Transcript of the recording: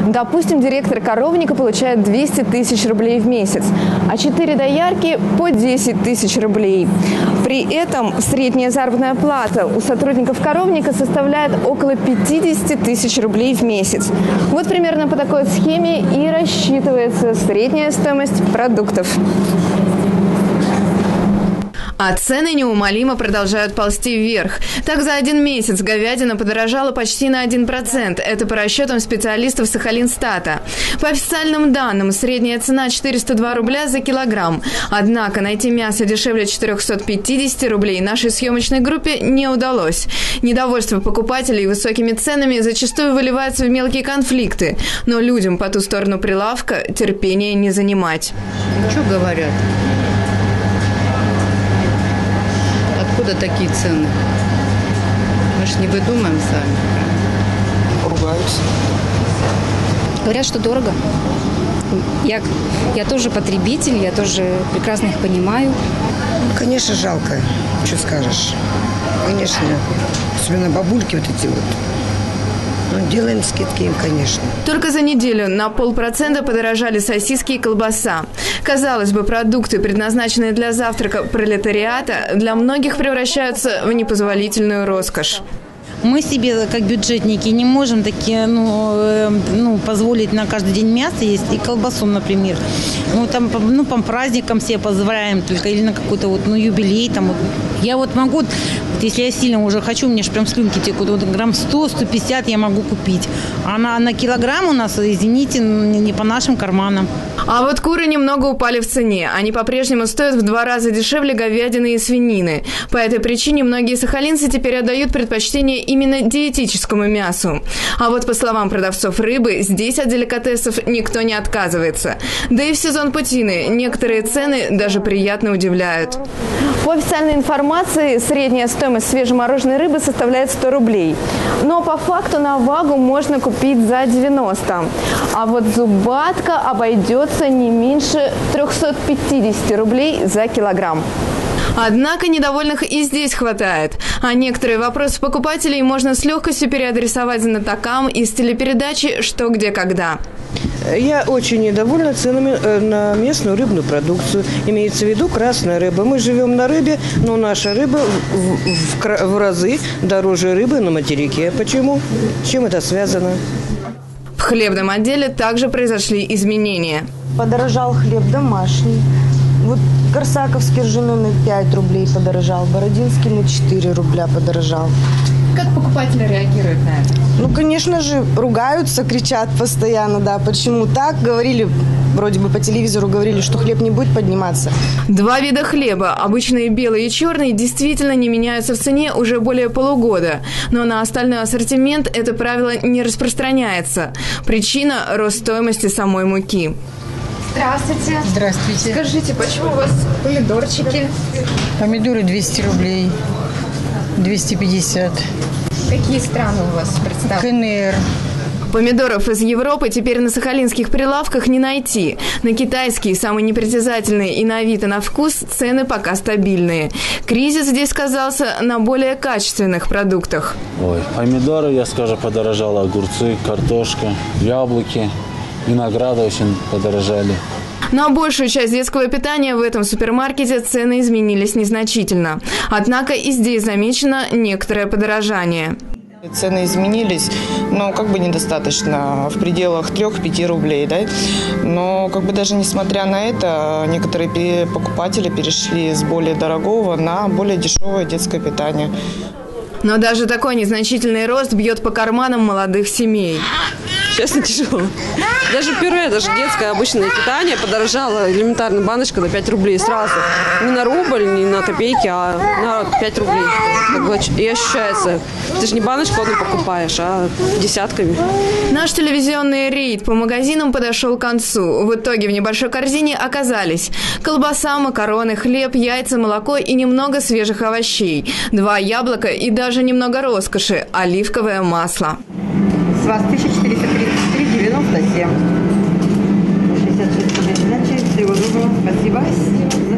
Допустим, директор коровника получает 200 тысяч рублей в месяц, а 4 доярки по 10 тысяч рублей. При этом средняя заработная плата у сотрудников коровника составляет около 50 тысяч рублей в месяц. Вот примерно по такой схеме и рассчитывается средняя стоимость продуктов. А цены неумолимо продолжают ползти вверх. Так, за один месяц говядина подорожала почти на 1%. Это по расчетам специалистов Сахалинстата. По официальным данным, средняя цена 402 рубля за килограмм. Однако найти мясо дешевле 450 рублей нашей съемочной группе не удалось. Недовольство покупателей высокими ценами зачастую выливается в мелкие конфликты. Но людям по ту сторону прилавка терпения не занимать. Что говорят? Откуда такие цены? Мы же не выдумаем сами. Ругаются. Говорят, что дорого. Я тоже потребитель, я тоже прекрасно их понимаю. Конечно, жалко. Что скажешь? Конечно. Особенно бабульки вот эти вот. Ну, делаем скидки им, конечно. Только за неделю на 0,5% подорожали сосиски и колбаса. Казалось бы, продукты, предназначенные для завтрака пролетариата, для многих превращаются в непозволительную роскошь. Мы себе, как бюджетники, не можем такие, позволить на каждый день мясо есть и колбасу, например. По праздникам себе позволяем только или на какой-то юбилей. Я могу, если я сильно уже хочу, мне же прям слюнки текут, грамм 100-150 я могу купить. А на килограмм у нас, извините, не по нашим карманам. А вот куры немного упали в цене. Они по-прежнему стоят в 2 раза дешевле говядины и свинины. По этой причине многие сахалинцы теперь отдают предпочтение именно диетическому мясу. А вот по словам продавцов рыбы, здесь от деликатесов никто не отказывается. Да и в сезон путины некоторые цены даже приятно удивляют. По официальной информации, средняя стоимость свежемороженой рыбы составляет 100 рублей. Но по факту на вагу можно купить за 90. А вот зубатка обойдется не меньше 350 рублей за килограмм. Однако недовольных и здесь хватает. А некоторые вопросы покупателей можно с легкостью переадресовать знатокам из телепередачи «Что, где, когда». Я очень недовольна ценами на местную рыбную продукцию. Имеется в виду красная рыба. Мы живем на рыбе, но наша рыба в разы дороже рыбы на материке. Почему? С чем это связано? В хлебном отделе также произошли изменения. Подорожал хлеб домашний. Вот корсаковский ржаной 5 рублей подорожал, бородинский на 4 рубля подорожал. Как покупатели реагируют на это? Ну, конечно же, ругаются, кричат постоянно, да. Почему так? Говорили, вроде бы по телевизору говорили, что хлеб не будет подниматься. 2 вида хлеба, обычные белый и черный, действительно не меняются в цене уже более полугода. Но на остальной ассортимент это правило не распространяется. Причина – рост стоимости самой муки. Здравствуйте. Здравствуйте. Скажите, почему у вас помидорчики? Помидоры 200 рублей, 250. Какие страны у вас представлены? КНР. Помидоров из Европы теперь на сахалинских прилавках не найти. На китайские, самые непритязательные и на вид, и на вкус, цены пока стабильные. Кризис здесь сказался на более качественных продуктах. Помидоры, я скажу, подорожало, огурцы, картошка, яблоки, виноград очень подорожали. На большую часть детского питания в этом супермаркете цены изменились незначительно. Однако и здесь замечено некоторое подорожание. Цены изменились, но недостаточно, в пределах 3-5 рублей. Да? Но даже несмотря на это, некоторые покупатели перешли с более дорогого на более дешевое детское питание. Но даже такой незначительный рост бьет по карманам молодых семей. Честно, тяжело. Даже пюре, даже детское обычное питание подорожало. Элементарно баночка на 5 рублей сразу. Не на рубль, не на копейки, а на 5 рублей. И ощущается. Ты же не баночку одну покупаешь, а десятками. Наш телевизионный рейд по магазинам подошел к концу. В итоге в небольшой корзине оказались колбаса, макароны, хлеб, яйца, молоко и немного свежих овощей. 2 яблока и даже немного роскоши – оливковое масло. С вас 1433,97. 66 рублей. Всего доброго. Спасибо.